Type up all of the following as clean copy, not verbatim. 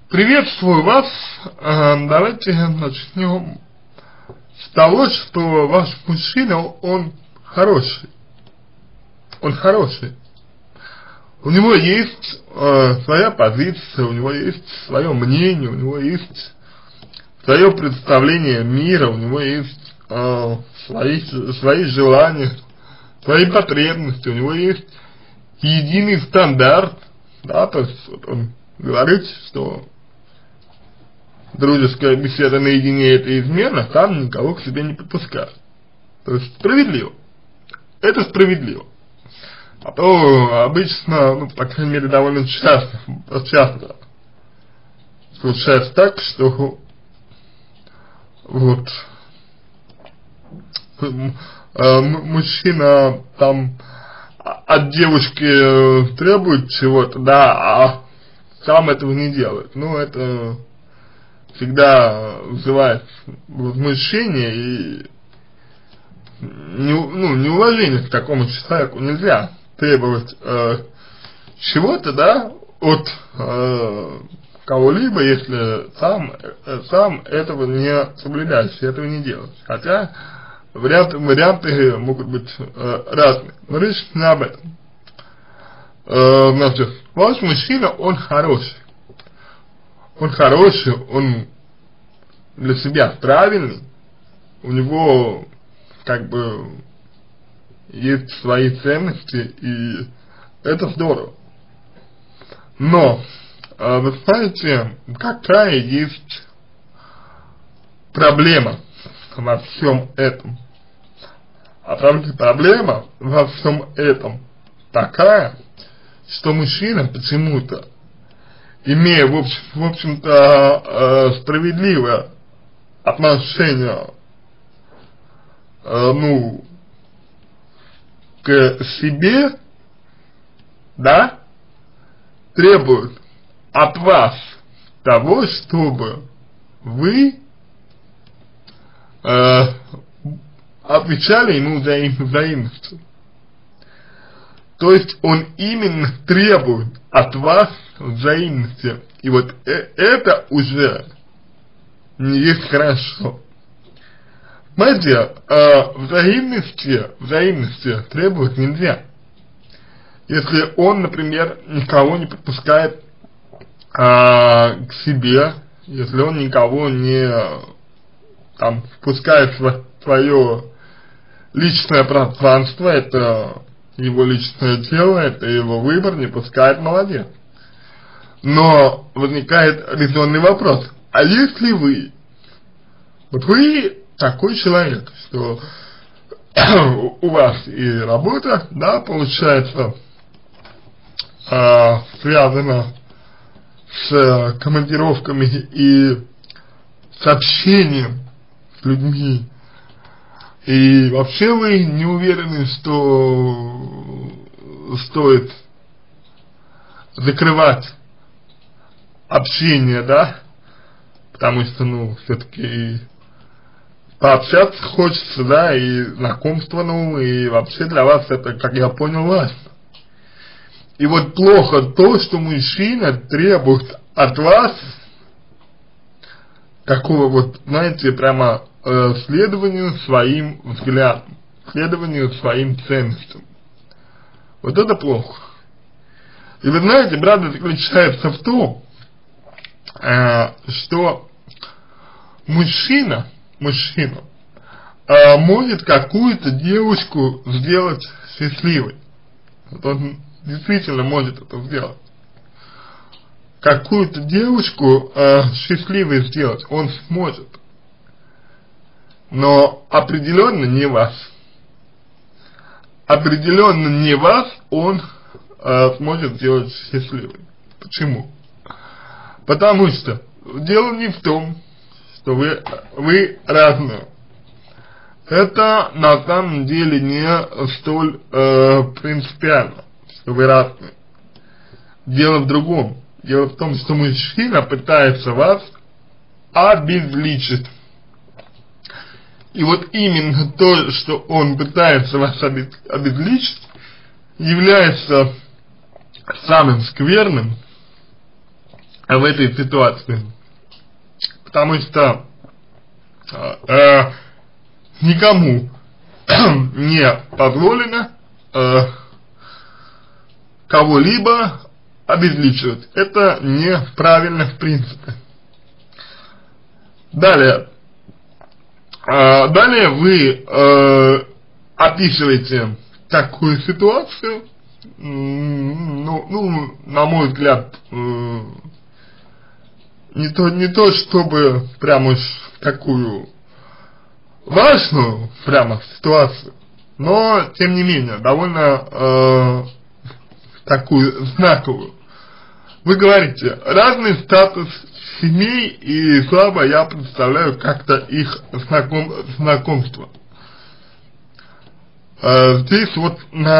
Приветствую вас. Давайте начнем с того, что ваш мужчина, он хороший. Он хороший. У него есть своя позиция, у него есть свое мнение, у него есть свое представление мира, у него есть свои желания, свои потребности, у него есть единый стандарт, да, то есть вот он говорит, что дружеская беседа наедине — это измена, сам никого к себе не подпускает. То есть справедливо. Это справедливо. А то обычно, ну, по крайней мере, довольно часто случается так, что вот мужчина там от девушки требует чего-то, да, а сам этого не делает. Ну, это всегда вызывает возмущение и неуважение к такому человеку. Нельзя требовать чего-то, да, от кого-либо, если сам этого не соблюдаешь, этого не делаешь. Хотя варианты могут быть разные. Но речь не об этом. Значит, ваш мужчина, он хороший. Он хороший, он для себя правильный, у него как бы есть свои ценности, и это здорово. Но, вы знаете, какая есть проблема во всем этом? А проблема во всем этом такая, что мужчина почему-то, имея в общем-то справедливое отношение, ну, к себе, да, требует от вас того, чтобы вы отвечали ему взаимностью. То есть он именно требует от вас взаимности. И вот это уже не есть хорошо. Понимаете, взаимности требовать нельзя. Если он, например, никого не подпускает к себе, если он никого не там впускает в свое личное пространство, это его личное дело, это его выбор, не пускает — молодец. Но возникает резонный вопрос: а если вы такой человек, что у вас и работа, да, получается, связана с командировками и с общением с людьми, и вообще вы не уверены, что стоит закрывать общение, да, потому что, ну, все-таки пообщаться хочется, да, и знакомство, ну, и вообще для вас это, как я понял, важно. И вот плохо то, что мужчина требует от вас такого вот, знаете, прямо следованию своим взглядам, следованию своим ценностям. Вот это плохо. И вы знаете, правда заключается в том, что мужчина может какую-то девушку сделать счастливой. Вот он действительно может это сделать. Какую-то девушку счастливой сделать он сможет. Но определенно не вас. Определенно не вас он сможет сделать счастливой. Почему? Потому что дело не в том, что вы разные. Это на самом деле не столь принципиально, что вы разные. Дело в другом. Дело в том, что мужчина пытается вас обезличить. И вот именно то, что он пытается вас обезличить, является самым скверным в этой ситуации, потому что никому не позволено кого-либо обезличивать. Это неправильно в принципе. Далее вы описываете такую ситуацию, ну, на мой взгляд, не то чтобы прям уж такую важную прямо ситуацию, но тем не менее довольно такую знаковую. Вы говорите, разный статус семей, и слабо я представляю как-то их знакомство. Здесь вот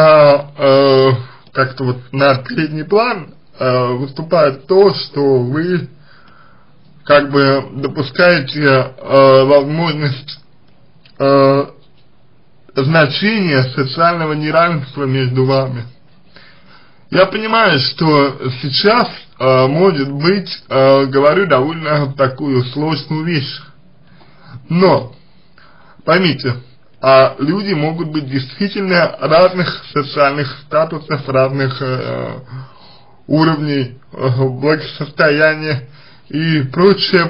как-то вот на передний план выступает то, что вы как бы допускаете возможность значения социального неравенства между вами. Я понимаю, что сейчас, может быть, говорю довольно такую сложную вещь, но поймите, люди могут быть действительно разных социальных статусов, разных уровней благосостояния и прочее.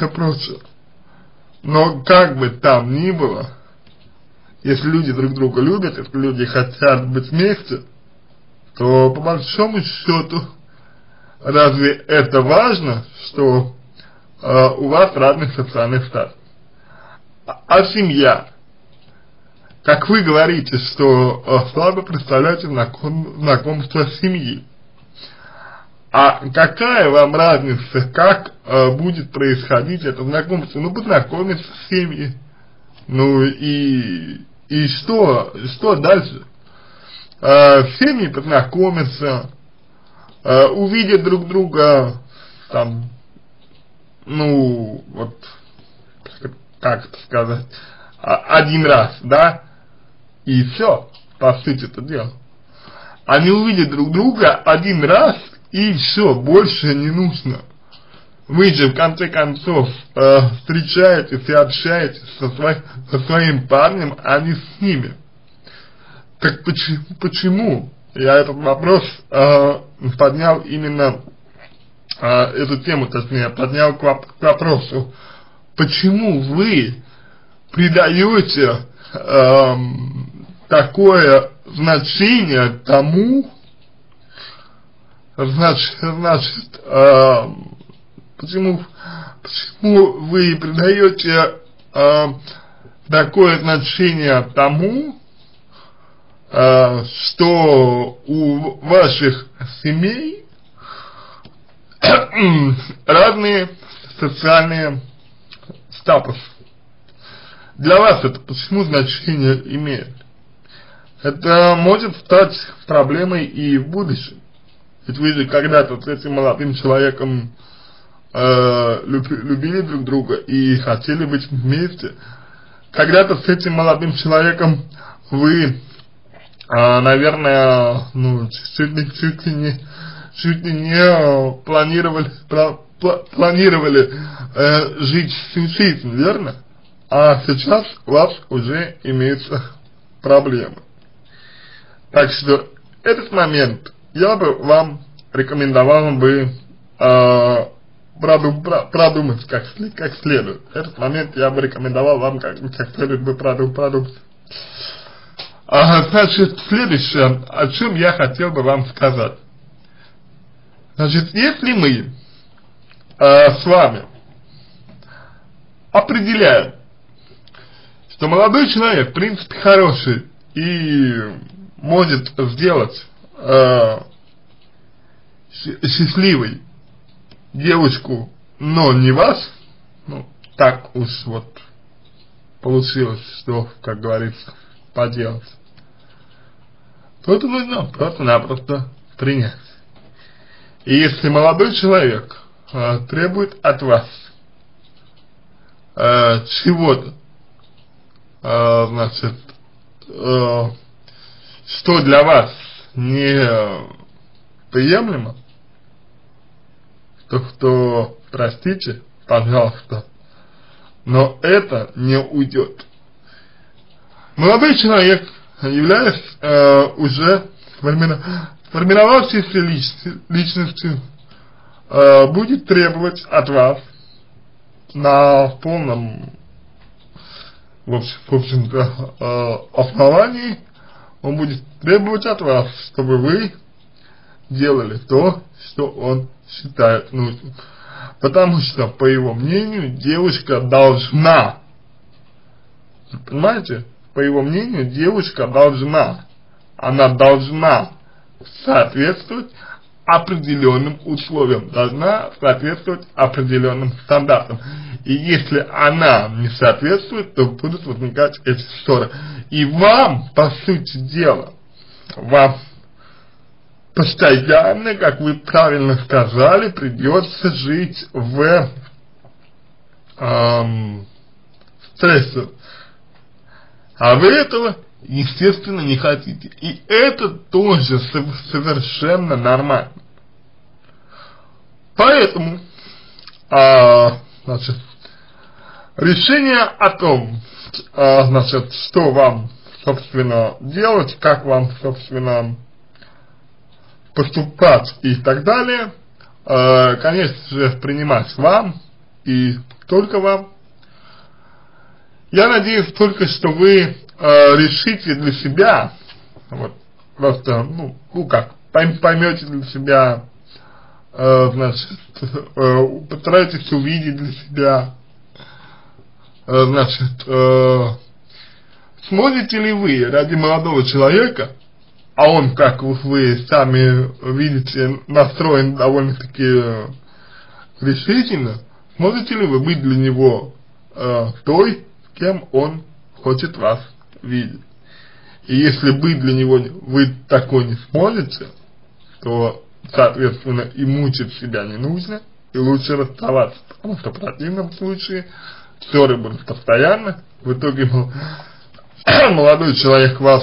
Но как бы там ни было, если люди друг друга любят, если люди хотят быть вместе, то по большому счету, разве это важно, что у вас разный социальный статус? А семья? Как вы говорите, что слабо представляете знакомство семьи. А какая вам разница, как будет происходить это знакомство? Ну, познакомиться с семьей. Ну и что дальше? Семьи познакомятся, увидят друг друга, там, ну, вот, как это сказать, один раз, да, и все, по сути это дело. Они увидят друг друга один раз, и все, больше не нужно. Вы же в конце концов встречаетесь и общаетесь со своим парнем, а не с ними. Так почему? Я этот вопрос поднял именно, эту тему, точнее, поднял к вопросу. Почему вы придаете такое значение тому, почему вы придаете такое значение тому, что у ваших семей разные социальные статусы? Для вас это почему значение имеет? Это может стать проблемой и в будущем. Ведь вы же когда-то с этим молодым человеком любили друг друга и хотели быть вместе. Когда-то с этим молодым человеком вы, наверное, ну, чуть ли не планировали жить всю жизнь, верно? А сейчас у вас уже имеются проблемы. Так что этот момент я бы вам рекомендовал бы продумать как следует. Этот момент я бы рекомендовал вам как следует бы продумать. Значит, следующее, о чем я хотел бы вам сказать. Значит, если мы с вами определяем, что молодой человек в принципе хороший и может сделать счастливой девочку, но не вас, ну, так уж вот получилось, что, как говорится, поделать, то это нужно просто-напросто принять. И если молодой человек требует от вас чего-то, значит, что для вас не приемлемо, то простите, пожалуйста, но это не уйдет. Молодой человек, являясь уже сформировавшейся личностью, будет требовать от вас на полном, в общем-то, основании, он будет требовать от вас, чтобы вы делали то, что он считает нужным. Потому что, по его мнению, девушка должна, понимаете, по его мнению, девушка должна, она должна соответствовать определенным условиям, должна соответствовать определенным стандартам. И если она не соответствует, то будут возникать эти ссоры. И вам, по сути дела, вам постоянно, как вы правильно сказали, придется жить в стрессе. А вы этого, естественно, не хотите. И это тоже совершенно нормально. Поэтому, значит, решение о том, значит, что вам, собственно, делать, как вам, собственно, поступать и так далее, конечно же, принимать вам и только вам. Я надеюсь только, что вы решите для себя, вот, просто, ну как, поймете для себя, значит, постарайтесь увидеть для себя, значит, сможете ли вы ради молодого человека, а он, как вы сами видите, настроен довольно-таки решительно, сможете ли вы быть для него той, кем он хочет вас видеть. И если быть для него вы такой не сможете, то, соответственно, и мучить себя не нужно, и лучше расставаться, потому что в противном случае ссоры будут постоянно, в итоге молодой человек вас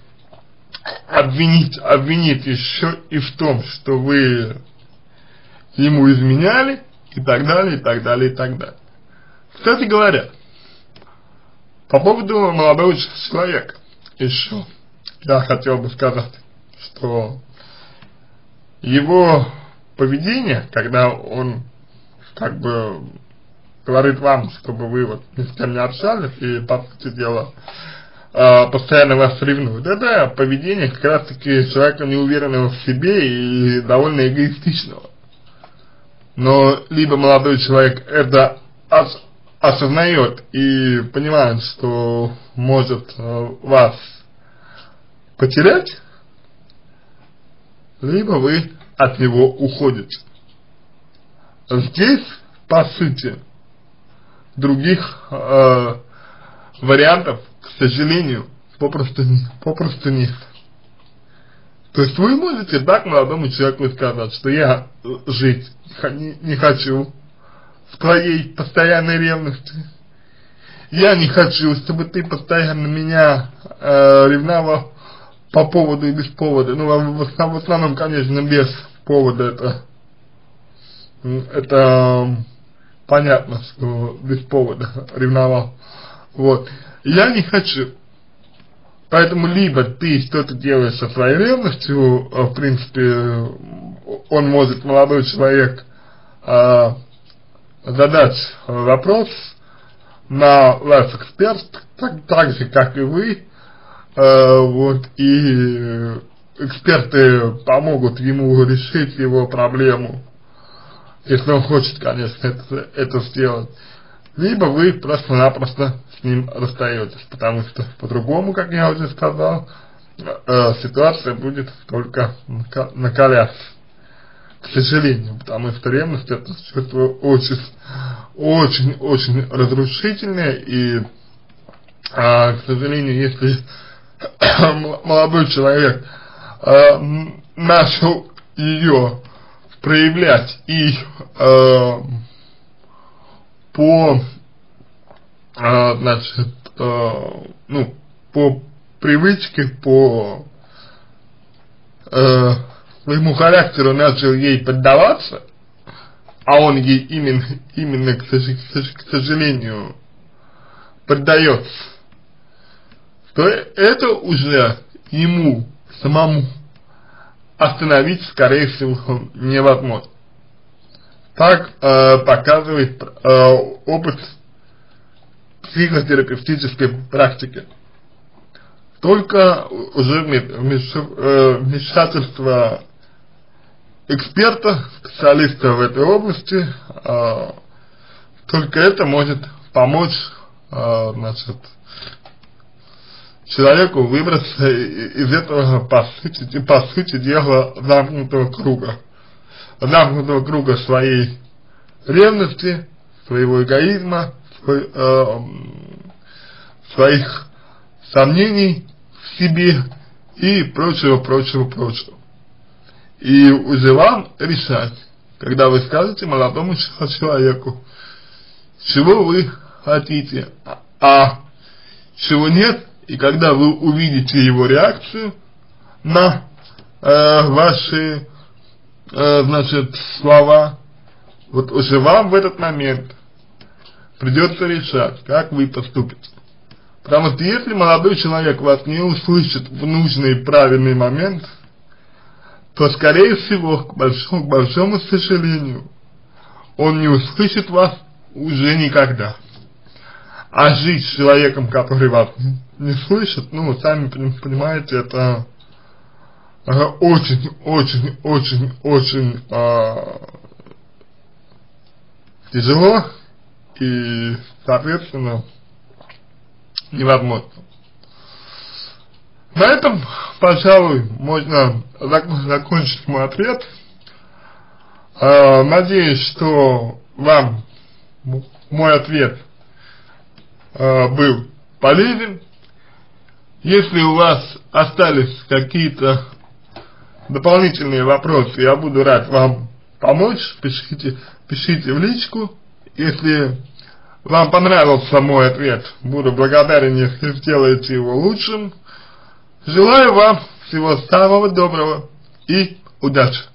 обвинит еще и в том, что вы ему изменяли, и так далее, и так далее, и так далее. Кстати говоря, по поводу молодого человека еще я хотел бы сказать, что его поведение, когда он как бы говорит вам, чтобы вы вот ни с кем не общались и, по сути дела, постоянно вас ревнует, это поведение как раз таки человека неуверенного в себе и довольно эгоистичного. Но либо молодой человек это осознает и понимает, что может вас потерять, либо вы от него уходите. Здесь, по сути, других вариантов, к сожалению, попросту нет. То есть вы можете так молодому человеку сказать, что я жить не хочу в твоей постоянной ревности. Я не хочу, чтобы ты постоянно меня ревновал по поводу и без повода. Ну, в основном, конечно, без повода. Это понятно, что без повода ревновал. Вот. Я не хочу. Поэтому либо ты что-то делаешь со своей ревностью, в принципе, он может, молодой человек, задать вопрос на Life Expert, так же, как и вы, вот, и эксперты помогут ему решить его проблему, если он хочет, конечно, это сделать. Либо вы просто-напросто с ним расстаетесь, потому что по-другому, как я уже сказал, ситуация будет только накаляться, к сожалению, потому что ревность — это чувство очень разрушительное, и, к сожалению, если молодой человек начал ее проявлять и значит, ну, по привычке, по своему характеру начал ей поддаваться, а он ей именно к сожалению, предается, то это уже ему самому остановить, скорее всего, невозможно. Так показывает опыт психотерапевтической практики. Только уже вмешательство эксперта, специалиста в этой области, только это может помочь, значит, человеку выбраться из этого, по сути дела, замкнутого круга своей ревности, своего эгоизма, своих сомнений в себе и прочего. И уже вам решать, когда вы скажете молодому человеку, чего вы хотите, а чего нет, и когда вы увидите его реакцию на ваши, значит, слова, вот уже вам в этот момент придется решать, как вы поступите. Потому что если молодой человек вас не услышит в нужный и правильный момент, то, скорее всего, к большому сожалению, он не услышит вас уже никогда. А жить с человеком, который вас не слышит, ну, сами понимаете, это очень тяжело и, соответственно, невозможно. На этом, пожалуй, можно закончить мой ответ. Надеюсь, что вам мой ответ был полезен. Если у вас остались какие-то дополнительные вопросы, я буду рад вам помочь. Пишите в личку. Если вам понравился мой ответ, буду благодарен, если сделаете его лучшим. Желаю вам всего самого доброго и удачи!